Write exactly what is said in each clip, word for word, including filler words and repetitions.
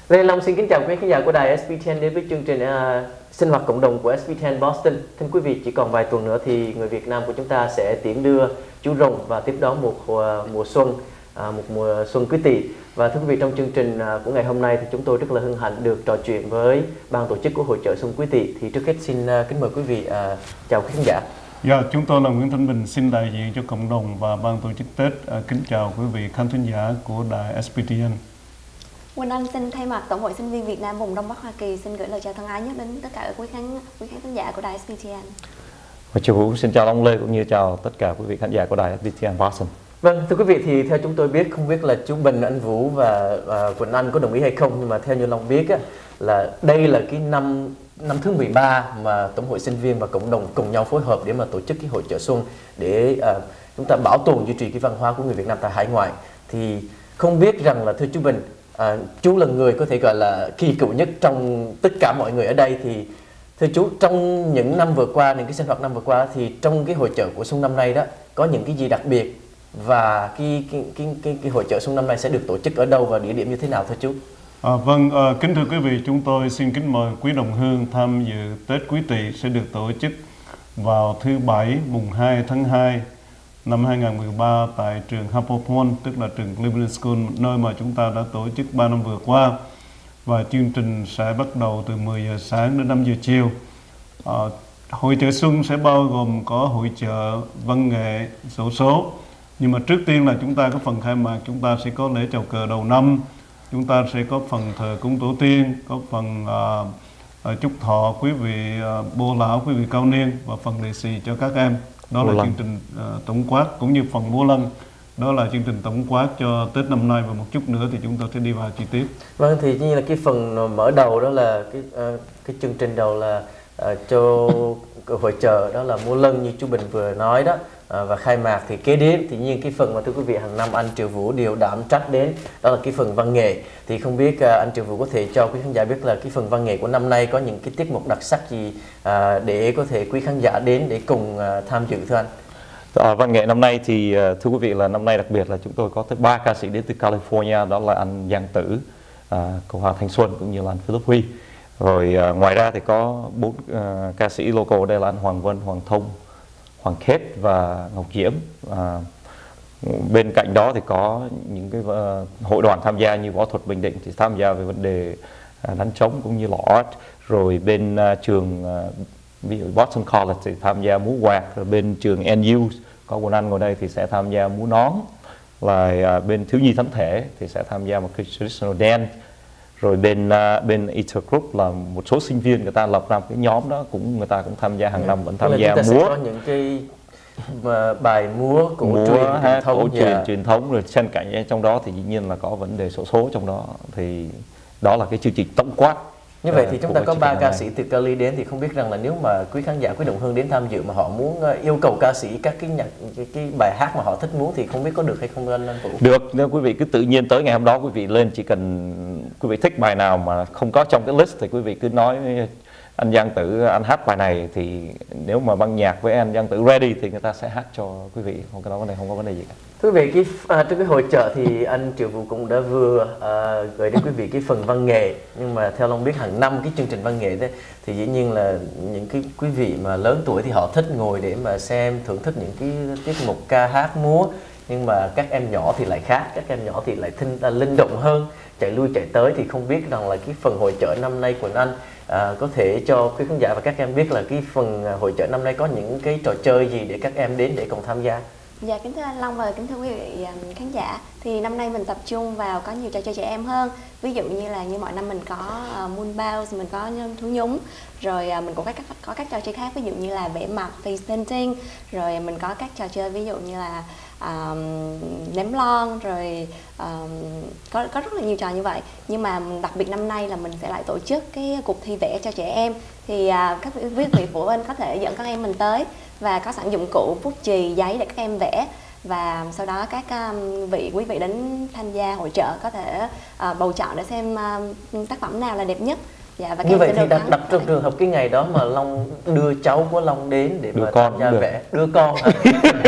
Lê Long xin kính chào quý khán giả của đài ét bê tê en đến với chương trình uh, sinh hoạt cộng đồng của ét bê tê en Boston. Thưa quý vị, chỉ còn vài tuần nữa thì người Việt Nam của chúng ta sẽ tiễn đưa chú rồng và tiếp đón một uh, mùa xuân, uh, một mùa xuân Quý Tỵ. Và thưa quý vị, trong chương trình uh, của ngày hôm nay thì chúng tôi rất là hân hạnh được trò chuyện với ban tổ chức của hội chợ xuân Quý Tỵ. Thì trước hết xin uh, kính mời quý vị uh, chào quý khán giả. Dạ, chúng tôi là Nguyễn Thanh Bình, xin đại diện cho cộng đồng và ban tổ chức Tết uh, kính chào quý vị khán thính giả của đài ét bê tê en. Quỳnh Anh xin thay mặt Tổng hội Sinh viên Việt Nam vùng Đông Bắc Hoa Kỳ xin gửi lời chào thân ái nhất đến tất cả quý khán quý khán thính giả của đài ét bê tê en. Và Triều Vũ xin chào Long Lê cũng như chào tất cả quý vị khán giả của đài ét bê tê en Boston. Vâng, thưa quý vị, thì theo chúng tôi biết, không biết là chú Bình, anh Vũ và, và Quỳnh Anh có đồng ý hay không, nhưng mà theo như Long biết á, là đây là cái năm năm thứ mười ba mà Tổng hội Sinh viên và cộng đồng cùng nhau phối hợp để mà tổ chức cái hội chợ xuân để uh, chúng ta bảo tồn duy trì cái văn hóa của người Việt Nam tại hải ngoại. Thì không biết rằng là thưa chú Bình, À, chú là người có thể gọi là kỳ cựu nhất trong tất cả mọi người ở đây, thì thưa chú, trong những năm vừa qua, những cái sinh hoạt năm vừa qua, thì trong cái hội chợ của xuân năm nay đó có những cái gì đặc biệt, và cái cái cái cái, cái hội chợ xuân năm nay sẽ được tổ chức ở đâu và địa điểm như thế nào thưa chú? À, vâng, à, kính thưa quý vị, chúng tôi xin kính mời quý đồng hương tham dự Tết Quý Tỵ sẽ được tổ chức vào thứ Bảy mùng hai tháng hai năm hai nghìn không trăm mười ba tại trường Harper Point, tức là trường Cleveland School, nơi mà chúng ta đã tổ chức ba năm vừa qua. Và chương trình sẽ bắt đầu từ mười giờ sáng đến năm giờ chiều. À, hội chợ xuân sẽ bao gồm có hội chợ, văn nghệ, xổ số. Nhưng mà trước tiên là chúng ta có phần khai mạc, chúng ta sẽ có lễ chào cờ đầu năm, chúng ta sẽ có phần thờ cúng tổ tiên, có phần uh, chúc thọ quý vị uh, bô lão, quý vị cao niên, và phần lì xì cho các em. Đó là chương trình uh, tổng quát, cũng như phần múa lân. Đó là chương trình tổng quát cho Tết năm nay, và một chút nữa thì chúng tôi sẽ đi vào chi tiết. Vâng, thì như là cái phần mở đầu đó là cái uh, cái chương trình đầu là uh, cho hội chợ, đó là múa lân như chú Bình vừa nói đó, uh, và khai mạc thì kế đến thì nhiên cái phần mà thưa quý vị hàng năm anh Triều Vũ đều đảm trách đến, đó là cái phần văn nghệ. Thì không biết uh, anh Triều Vũ có thể cho quý khán giả biết là cái phần văn nghệ của năm nay có những cái tiết mục đặc sắc gì uh, để có thể quý khán giả đến để cùng uh, tham dự thưa anh? À, văn nghệ năm nay thì thưa quý vị là năm nay đặc biệt là chúng tôi có tới ba ca sĩ đến từ California, đó là anh Giang Tử, à, Cộng hòa Thanh Xuân cũng như là anh Philip Huy. Rồi à, ngoài ra thì có bốn à, ca sĩ local, đây là anh Hoàng Vân, Hoàng Thông, Hoàng Khết và Ngọc Diễm. À, bên cạnh đó thì có những cái uh, hội đoàn tham gia như Võ thuật Bình Định thì tham gia về vấn đề uh, đánh trống cũng như lõ. Rồi bên uh, trường uh, ví dụ Boston College thì tham gia múa quạt, rồi bên trường en u có Quỳnh Anh ngồi đây thì sẽ tham gia múa nón, là bên thiếu nhi thánh thể thì sẽ tham gia một cái traditional dance. Rồi bên uh, bên Ether Group là một số sinh viên người ta lập ra cái nhóm đó, cũng người ta cũng tham gia hàng ừ. năm vẫn tham gia múa. Có những cái mà bài múa cổ múa, truyền hát, thống, cổ truyền dạ. truyền thống, rồi xen cạnh trong đó thì dĩ nhiên là có vấn đề xổ số trong đó. Thì đó là cái chương trình tổng quát. Như vậy thì chúng ta có ba ca sĩ từ Cali đến, thì không biết rằng là nếu mà quý khán giả, quý đồng hương đến tham dự mà họ muốn yêu cầu ca sĩ các cái nhạc cái, cái bài hát mà họ thích muốn thì không biết có được hay không anh Vũ? Được, nếu quý vị cứ tự nhiên tới ngày hôm đó quý vị lên, chỉ cần quý vị thích bài nào mà không có trong cái list thì quý vị cứ nói anh Giang Tử anh hát bài này, thì nếu mà băng nhạc với anh Giang Tử ready thì người ta sẽ hát cho quý vị, không cái đó vấn đề không có vấn đề gì cả. Thưa quý vị, cái à, trong cái hội chợ thì anh Triệu Vũ cũng đã vừa à, gửi đến quý vị cái phần văn nghệ, nhưng mà theo Long biết hàng năm cái chương trình văn nghệ đấy thì dĩ nhiên là những cái quý vị mà lớn tuổi thì họ thích ngồi để mà xem, thưởng thức những cái tiết mục ca hát múa, nhưng mà các em nhỏ thì lại khác, các em nhỏ thì lại thinh à, linh động hơn, chạy lui chạy tới. Thì không biết rằng là cái phần hội chợ năm nay của anh à, có thể cho quý khán giả và các em biết là cái phần hội chợ năm nay có những cái trò chơi gì để các em đến để cùng tham gia? Dạ, kính thưa anh Long và kính thưa quý vị khán giả, thì năm nay mình tập trung vào có nhiều trò chơi trẻ em hơn. Ví dụ như là như mọi năm mình có uh, moon bounce, mình có thú nhúng, rồi uh, mình cũng có các có các trò chơi khác, ví dụ như là vẽ mặt, face painting, rồi mình có các trò chơi ví dụ như là uh, ném lon, rồi uh, có có rất là nhiều trò như vậy. Nhưng mà đặc biệt năm nay là mình sẽ lại tổ chức cái cuộc thi vẽ cho trẻ em, thì uh, các quý vị phụ huynh có thể dẫn các em mình tới và có sẵn dụng cụ bút chì, giấy để các em vẽ, và sau đó các um, vị quý vị đến tham gia hội chợ có thể uh, bầu chọn để xem uh, tác phẩm nào là đẹp nhất. Dạ, và Như vậy sẽ thì được đặt, thắng. đặt trong trường hợp cái ngày đó mà Long đưa cháu của Long đến để Đưa mà con tham gia cũng được. vẽ, đưa con hả?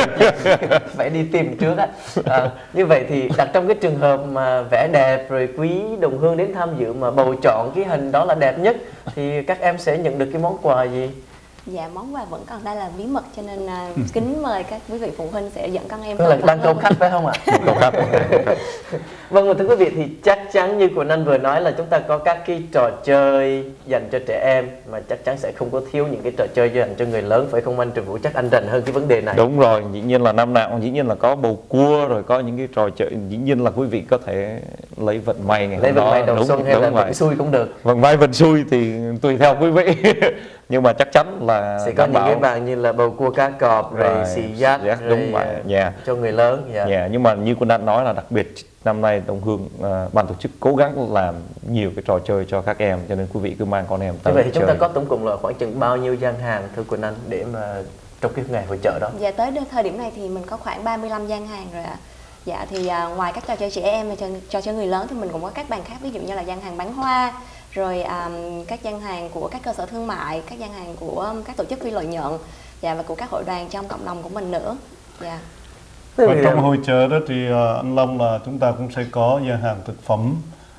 Phải đi tìm trước á. À, như vậy thì đặt trong cái trường hợp mà vẽ đẹp rồi quý đồng hương đến tham dự mà bầu chọn cái hình đó là đẹp nhất thì các em sẽ nhận được cái món quà gì? Dạ, món quà vẫn còn đây là bí mật, cho nên uh, kính mời các quý vị phụ huynh sẽ dẫn con em. Tức là đang câu khách phải không ạ? Câu khách. Vâng, và thưa quý vị, thì chắc chắn như Quỳnh Anh vừa nói là chúng ta có các cái trò chơi dành cho trẻ em, mà chắc chắn sẽ không có thiếu những cái trò chơi dành cho người lớn, phải không anh Trường Vũ? Chắc anh rành hơn cái vấn đề này. Đúng rồi, dĩ nhiên là năm nào dĩ nhiên là có bầu cua, rồi có những cái trò chơi, dĩ nhiên là quý vị có thể lấy vận may ngày Lấy hôm vận đó. may đầu Đúng, xuân hay đúng là vậy. vận xui cũng được. Vận may vận xui thì tùy theo quý vị. Nhưng mà chắc chắn là Sẽ có đảm những cái bảo. bạn như là bầu cua cá cọp, rồi Rồi, xì dát, xì dát, rồi đúng vậy, uh, yeah. cho người lớn. Dạ. Yeah, nhưng mà như Quân Anh nói là đặc biệt năm nay Đồng Hương uh, ban tổ chức cố gắng làm nhiều cái trò chơi cho các em, cho nên quý vị cứ mang con em Như tới vậy thì chúng ta chơi. có tổng cộng là khoảng chừng bao nhiêu gian hàng thưa Quỳnh Anh để mà trong cái ngày hội chợ đó? Dạ, tới thời điểm này thì mình có khoảng ba mươi lăm gian hàng rồi ạ. Dạ, thì à, ngoài các trò chơi trẻ em và trò, trò chơi người lớn thì mình cũng có các bàn khác, ví dụ như là gian hàng bán hoa, rồi à, các gian hàng của các cơ sở thương mại, các gian hàng của um, các tổ chức phi lợi nhuận, dạ, và của các hội đoàn trong cộng đồng của mình nữa. Dạ. Và trong hội chợ đó thì uh, anh Long là chúng ta cũng sẽ có gian hàng thực phẩm,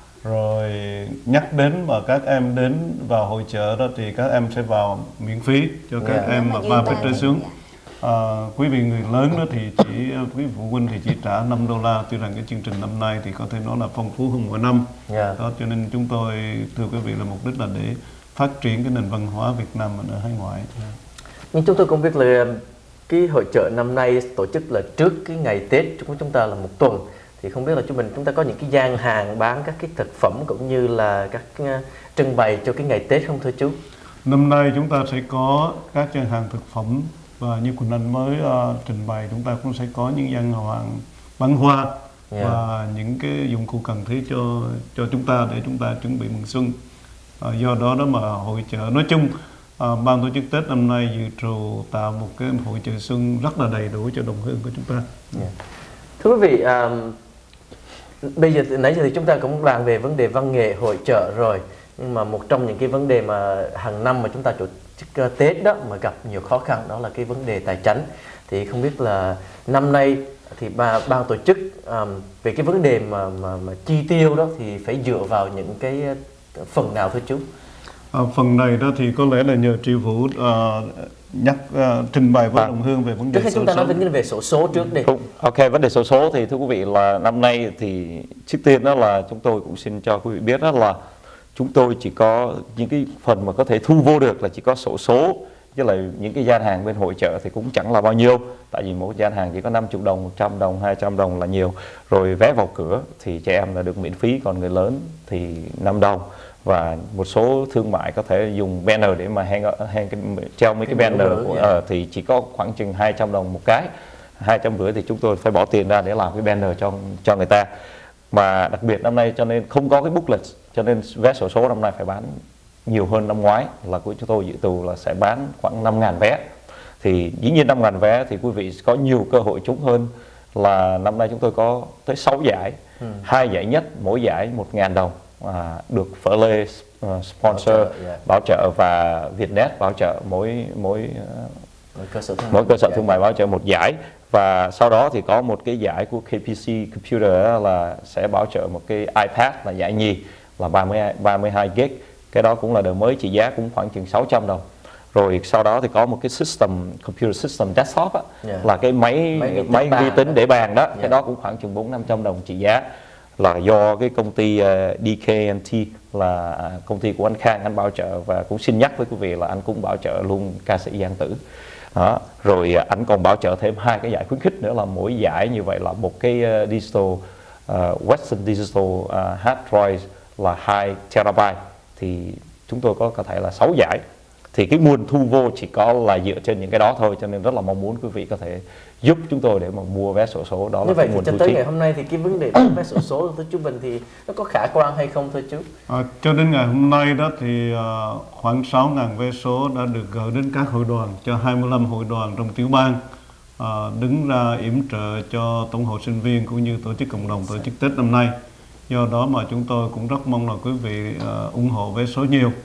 rồi nhắc đến mà các em đến vào hội chợ đó thì các em sẽ vào miễn phí cho các Yeah. em mà Nếu ba mà phút duyên trở tay xuống. thì, À, quý vị người lớn đó thì chỉ quý phụ huynh thì chỉ trả năm đô la. Tuy rằng cái chương trình năm nay thì có thể nói là phong phú hơn mỗi năm. Yeah. Đó, cho nên chúng tôi thưa quý vị là mục đích là để phát triển cái nền văn hóa Việt Nam mình ở hải ngoại. Nhưng chúng tôi cũng biết là cái hội chợ năm nay tổ chức là trước cái ngày Tết của chúng ta là một tuần, thì không biết là chúng mình chúng ta có những cái gian hàng bán các cái thực phẩm cũng như là các uh, trưng bày cho cái ngày Tết không thưa chú? Năm nay chúng ta sẽ có các gian hàng thực phẩm, và như Quỳnh Anh mới uh, trình bày, chúng ta cũng sẽ có những gian hàng bán hoa, Yeah. và những cái dụng cụ cần thiết cho cho chúng ta để chúng ta chuẩn bị mừng xuân. Uh, do đó đó mà hội chợ nói chung, uh, ban tổ chức Tết năm nay dự trù tạo một cái hội chợ xuân rất là đầy đủ cho đồng hương của chúng ta. Yeah. Thưa quý vị, um, bây giờ nãy giờ thì chúng ta cũng bàn về vấn đề văn nghệ hội chợ rồi, nhưng mà một trong những cái vấn đề mà hàng năm mà chúng ta tổ chức uh, Tết đó mà gặp nhiều khó khăn đó là cái vấn đề tài chính. Thì không biết là năm nay thì ban ban tổ chức um, về cái vấn đề mà, mà mà chi tiêu đó thì phải dựa vào những cái uh, phần nào thưa chú? À, phần này đó thì có lẽ là nhờ Tri Vũ uh, nhắc uh, trình bày với À. đồng hương về vấn Trước đề khi chúng sổ ta nói số. về về sổ số trước đi. Đúng. Ok, vấn đề sổ số thì thưa quý vị là năm nay thì trước tiên đó là chúng tôi cũng xin cho quý vị biết đó là chúng tôi chỉ có những cái phần mà có thể thu vô được là chỉ có sổ số, chứ là những cái gian hàng bên hội chợ thì cũng chẳng là bao nhiêu, tại vì mỗi gian hàng chỉ có năm mươi đồng, một trăm đồng, hai trăm đồng là nhiều. Rồi vé vào cửa thì trẻ em là được miễn phí, còn người lớn thì năm đồng. Và một số thương mại có thể dùng banner để mà hang, hang cái, treo mấy cái, cái banner của, yeah. uh, thì chỉ có khoảng chừng hai trăm đồng một cái, hai trăm rưỡi thì chúng tôi phải bỏ tiền ra để làm cái banner cho cho người ta. Mà đặc biệt năm nay cho nên không có cái booklet, cho nên vé sổ số năm nay phải bán nhiều hơn năm ngoái, là của chúng tôi dự trù là sẽ bán khoảng năm nghìn vé. Thì dĩ nhiên năm nghìn vé thì quý vị có nhiều cơ hội trúng hơn, là năm nay chúng tôi có tới sáu giải, ừ. hai giải nhất mỗi giải một nghìn đồng, à, được Phở Lê uh, sponsor bảo trợ, yeah. bảo trợ, và Vietnet bảo trợ mỗi mỗi uh, mỗi cơ sở thương mỗi cơ sở thương mại bảo trợ một giải. Và sau đó thì có một cái giải của K P C Computer là sẽ bảo trợ một cái iPad là giải nhì, là ba mươi hai gi-ga-bai. Cái đó cũng là đời mới, trị giá cũng khoảng chừng sáu trăm đồng. Rồi sau đó thì có một cái system, computer system desktop á, yeah. là cái máy máy, máy vi tính để bàn đó, yeah. cái đó cũng khoảng chừng bốn năm trăm đồng trị giá, là do cái công ty uh, D K and T là uh, công ty của anh Khang anh bảo trợ. Và cũng xin nhắc với quý vị là anh cũng bảo trợ luôn ca sĩ Giang Tử. Đó. Rồi uh, anh còn bảo trợ thêm hai cái giải khuyến khích nữa, là mỗi giải như vậy là một cái uh, digital uh, Western Digital uh, hard drive là hai terabyte. Thì chúng tôi có có thể là sáu giải. Thì cái nguồn thu vô chỉ có là dựa trên những cái đó thôi, cho nên rất là mong muốn quý vị có thể giúp chúng tôi để mà mua vé sổ số. Đó như là vậy cái nguồn thì cho thu tới chi. ngày hôm nay thì cái vấn đề bán vé sổ số của chú Bình thì nó có khả quan hay không thưa chú? À, cho đến ngày hôm nay đó thì uh, khoảng sáu nghìn vé số đã được gửi đến các hội đoàn, cho hai mươi lăm hội đoàn trong tiểu bang uh, đứng ra yểm trợ cho tổng hội sinh viên cũng như tổ chức cộng đồng tổ chức Tết năm nay. Do đó mà chúng tôi cũng rất mong là quý vị uh, ủng hộ vé số nhiều.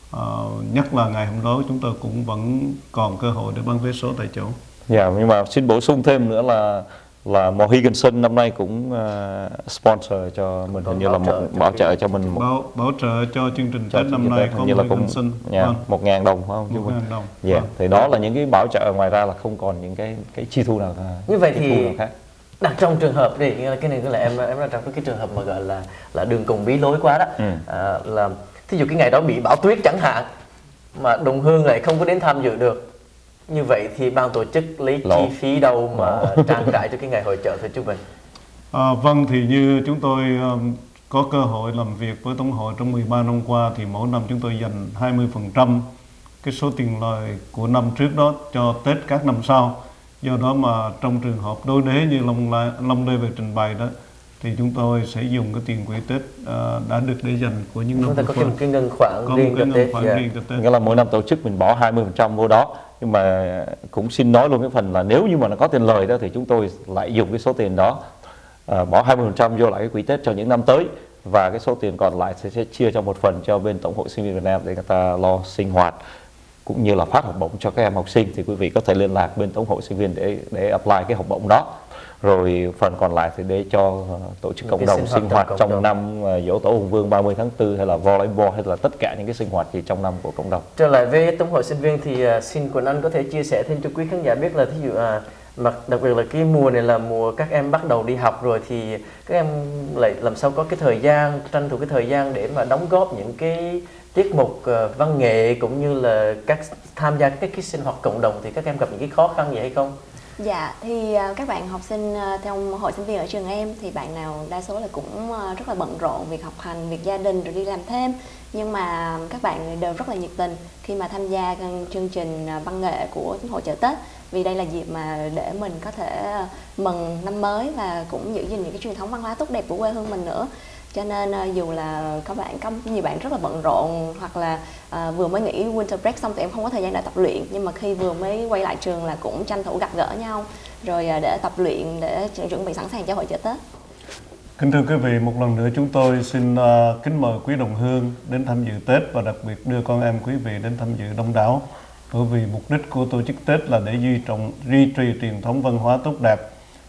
uh, nhất là ngày hôm đó chúng tôi cũng vẫn còn cơ hội để bán vé số tại chỗ. Dạ, yeah, nhưng mà xin bổ sung thêm nữa là là Mohegan cũng nay cũng uh, sponsor cho mình, hình như là một bảo trợ cho mình một bảo, bảo trợ cho chương trình Tết năm nay có Mohegan yeah, một ngàn đồng phải không? Một ngàn đồng. Dạ, yeah. Vâng. Thì đó là những cái bảo trợ, ngoài ra là không còn những cái cái chi thu nào như vậy thì nào khác. đặt trong trường hợp đi, cái này là em em đặt trong cái trường hợp mà gọi là là đường cùng bí lối quá đó, ừ. à, là thí dụ cái ngày đó bị bão tuyết chẳng hạn mà Đồng Hương lại không có đến tham dự được, như vậy thì ban tổ chức lấy Lỗ. chi phí đâu mà trang trải cho cái ngày hội chợ thưa chú Bình? À, vâng, thì như chúng tôi um, có cơ hội làm việc với Tổng hội trong mười ba năm qua, thì mỗi năm chúng tôi dành hai mươi phần trăm cái số tiền lời của năm trước đó cho Tết các năm sau. Do đó mà trong trường hợp đối đế như Long, Long Lê về trình bày đó, thì chúng tôi sẽ dùng cái tiền quỹ Tết uh, đã được để dành của những năm vừa qua. Có một cái ngân khoản có riêng một cái cho ngân Tết. khoản Yeah. riêng cho Tết. Nghĩa là mỗi năm tổ chức mình bỏ hai mươi phần trăm vô đó. Nhưng mà cũng xin nói luôn cái phần là nếu như mà nó có tiền lời đó thì chúng tôi lại dùng cái số tiền đó uh, bỏ hai mươi phần trăm vô lại cái quỹ Tết cho những năm tới, và cái số tiền còn lại sẽ, sẽ chia cho một phần cho bên Tổng hội Sinh viên Việt Nam để người ta lo sinh hoạt cũng như là phát học bổng cho các em học sinh. Thì quý vị có thể liên lạc bên Tổng hội Sinh viên để để apply cái học bổng đó. Rồi phần còn lại thì để cho uh, tổ chức cộng đồng sinh hoạt trong đồng. năm uh, Giỗ Tổ Hùng Vương ba mươi tháng tư hay là volleyball hay là tất cả những cái sinh hoạt gì trong năm của cộng đồng. Trở lại với Tổng hội Sinh viên thì uh, xin Quỳnh Anh có thể chia sẻ thêm cho quý khán giả biết là thí dụ uh, mà đặc biệt là cái mùa này là mùa các em bắt đầu đi học rồi, thì các em lại làm sao có cái thời gian, tranh thủ cái thời gian để mà đóng góp những cái tiết mục uh, văn nghệ cũng như là các tham gia các cái sinh hoạt cộng đồng, thì các em gặp những cái khó khăn gì hay không? Dạ, thì uh, các bạn học sinh uh, trong hội sinh viên ở trường em thì bạn nào đa số là cũng uh, rất là bận rộn việc học hành, việc gia đình rồi đi làm thêm. Nhưng mà các bạn đều rất là nhiệt tình khi mà tham gia chương trình uh, văn nghệ của hội chợ Tết. Vì đây là dịp mà để mình có thể mừng năm mới và cũng giữ gìn những cái truyền thống văn hóa tốt đẹp của quê hương mình nữa. Cho nên uh, dù là các bạn có nhiều bạn rất là bận rộn, hoặc là uh, vừa mới nghỉ winter break xong tụi em không có thời gian để tập luyện, nhưng mà khi vừa mới quay lại trường là cũng tranh thủ gặp gỡ nhau rồi uh, để tập luyện để chuẩn bị sẵn sàng cho hội chợ Tết. Kính thưa quý vị, một lần nữa chúng tôi xin uh, kính mời quý đồng hương đến tham dự Tết, và đặc biệt đưa con em quý vị đến tham dự đông đảo, bởi vì mục đích của tổ chức Tết là để duy trọng duy trì truyền thống văn hóa tốt đẹp.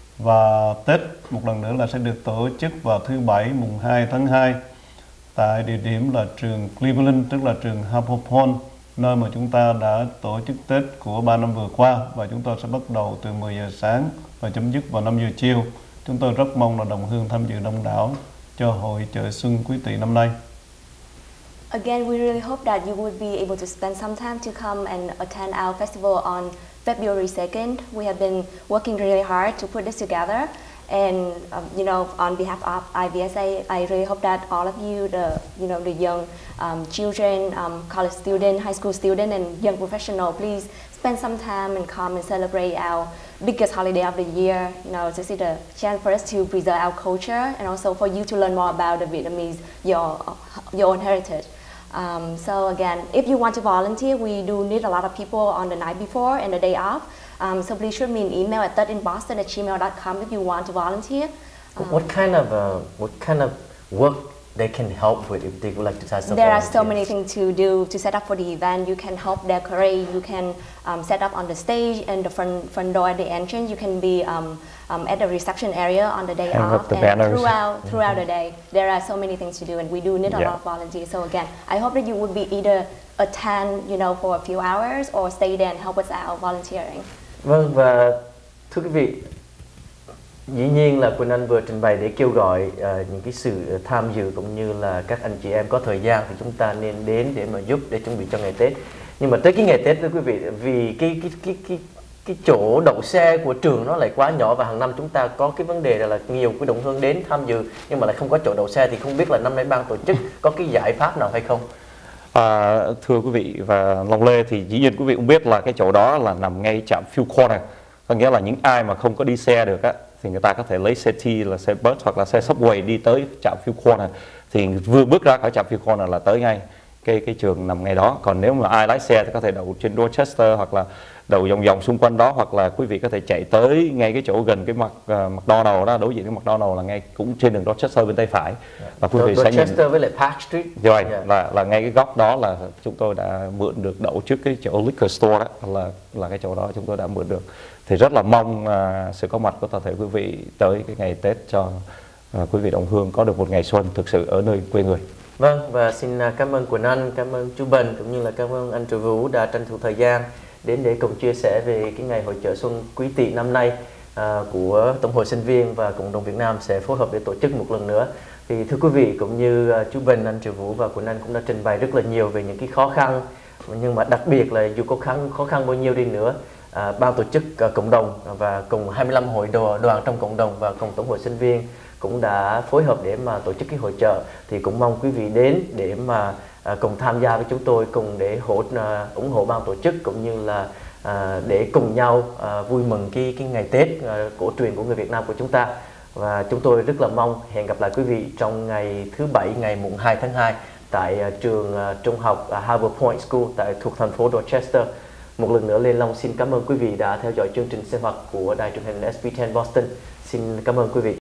Và Tết một lần nữa là sẽ được tổ chức vào thứ Bảy mùng hai tháng hai tại địa điểm là trường Cleveland, tức là trường Harper Pond, nơi mà chúng ta đã tổ chức Tết của ba năm vừa qua, và chúng tôi sẽ bắt đầu từ mười giờ sáng và chấm dứt vào năm giờ chiều. Chúng tôi rất mong là đồng hương tham dự đông đảo cho hội chợ xuân Quý Tỵ năm nay. Again, we really hope that you would be able to spend some time to come and attend our festival on February second. We have been working really hard to put this together, and um, you know, on behalf of I V S A, I really hope that all of you, the you know, the young um, children, um, college student, high school student, and young professional, please spend some time and come and celebrate our biggest holiday of the year. You know, this is a chance for us to preserve our culture, and also for you to learn more about the Vietnamese, your your own heritage. Um, so again, if you want to volunteer, we do need a lot of people on the night before and the day off. Um, so please shoot me an email at thirdinboston at gmail dot com if you want to volunteer. Um, what kind of uh, what kind of work they can help with if they would like to start some There are so volunteers? many things to do to set up for the event. You can help decorate, you can um, set up on the stage and the front, front door at the entrance. You can be um, um, at the reception area on the day Hang off, up the and banners. throughout throughout the day. There are so many things to do, and we do need a Yeah. lot of volunteers. So again, I hope that you would be either attend, you know, for a few hours or stay there and help us out volunteering. Vâng, và thưa quý vị, dĩ nhiên là Quỳnh Anh vừa trình bày để kêu gọi uh, những cái sự tham dự cũng như là các anh chị em có thời gian thì chúng ta nên đến để mà giúp để chuẩn bị cho ngày Tết. Nhưng mà tới cái ngày Tết thưa quý vị, vì cái cái cái cái cái chỗ đậu xe của trường nó lại quá nhỏ, và hàng năm chúng ta có cái vấn đề là nhiều cái đồng hương đến tham dự nhưng mà lại không có chỗ đậu xe, thì không biết là năm nay ban tổ chức có cái giải pháp nào hay không? À, thưa quý vị và Long Lê, thì dĩ nhiên quý vị cũng biết là cái chỗ đó là nằm ngay trạm Fuel Corner, có nghĩa là những ai mà không có đi xe được á thì người ta có thể lấy xe T là xe bus hoặc là xe subway đi tới trạm Fuel Corner, thì vừa bước ra khỏi trạm Fuel Corner là tới ngay. cái cái trường nằm ngay đó. Còn nếu mà ai lái xe thì có thể đậu trên Dorchester hoặc là đậu vòng vòng xung quanh đó, hoặc là quý vị có thể chạy tới ngay cái chỗ gần cái mặt uh, McDonald đó, đối diện cái McDonald là ngay cũng trên đường Dorchester bên tay phải, và quý vị sẽ nhìn Dorchester với lại Park Street rồi yeah. là là ngay cái góc đó là chúng tôi đã mượn được đậu trước cái chỗ liquor store đó, là là cái chỗ đó chúng tôi đã mượn được. Thì rất là mong uh, sự có mặt của toàn thể quý vị tới cái ngày Tết cho uh, quý vị đồng hương có được một ngày xuân thực sự ở nơi quê người. Vâng, và xin cảm ơn Quỳnh Anh, cảm ơn chú Bình cũng như là cảm ơn anh Triệu Vũ đã tranh thủ thời gian đến để cùng chia sẻ về cái ngày hội chợ xuân Quý Tỵ năm nay à, của Tổng hội Sinh viên và Cộng đồng Việt Nam sẽ phối hợp để tổ chức một lần nữa. Thì thưa quý vị, cũng như uh, chú Bình, anh Triệu Vũ và Quỳnh Anh cũng đã trình bày rất là nhiều về những cái khó khăn, nhưng mà đặc biệt là dù có khó khăn, khó khăn bao nhiêu đi nữa, à, ban tổ chức uh, cộng đồng và cùng hai mươi lăm hội đồ, đoàn trong cộng đồng và cùng Tổng hội Sinh viên cũng đã phối hợp để mà tổ chức cái hội chợ. Thì cũng mong quý vị đến để mà à, cùng tham gia với chúng tôi, cùng để hỗ à, ủng hộ ban tổ chức, cũng như là à, để cùng nhau à, vui mừng cái cái ngày Tết à, cổ truyền của người Việt Nam của chúng ta. Và chúng tôi rất là mong hẹn gặp lại quý vị trong ngày thứ Bảy, ngày mùng hai tháng hai tại à, trường à, trung học à, Harbour Point School tại thuộc thành phố Dorchester. Một lần nữa, Lê Long xin cảm ơn quý vị đã theo dõi chương trình sinh hoạt của đài truyền hình S B mười Boston. Xin cảm ơn quý vị.